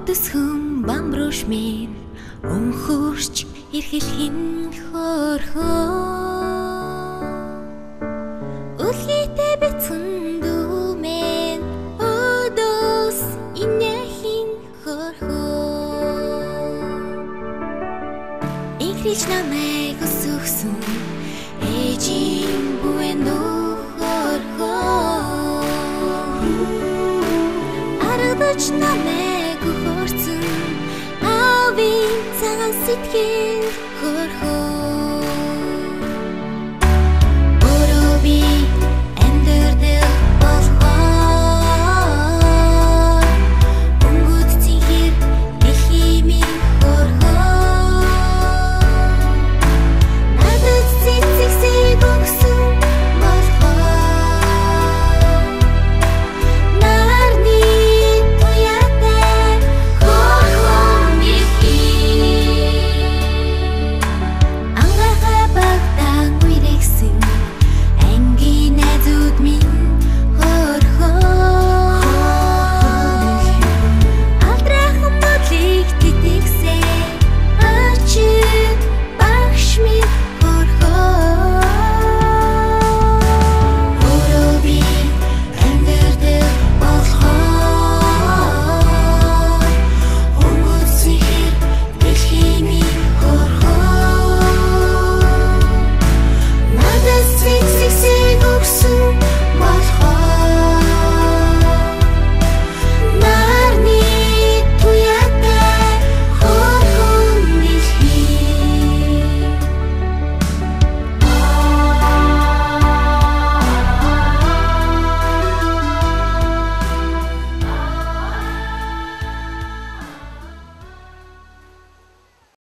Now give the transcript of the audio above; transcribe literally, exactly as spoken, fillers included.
Өдсгөн бамбруш минь өнхөрч эрхэлхэн хорхоо Үлхийтэй бэцэн дүүмэн өдөөс инэхин хорхоо Игрич намайг өсгсөн ээжийн бүэн хорхоо Аргадч намайг хөрцөн Авийн цагаан сэтгэл хорхоо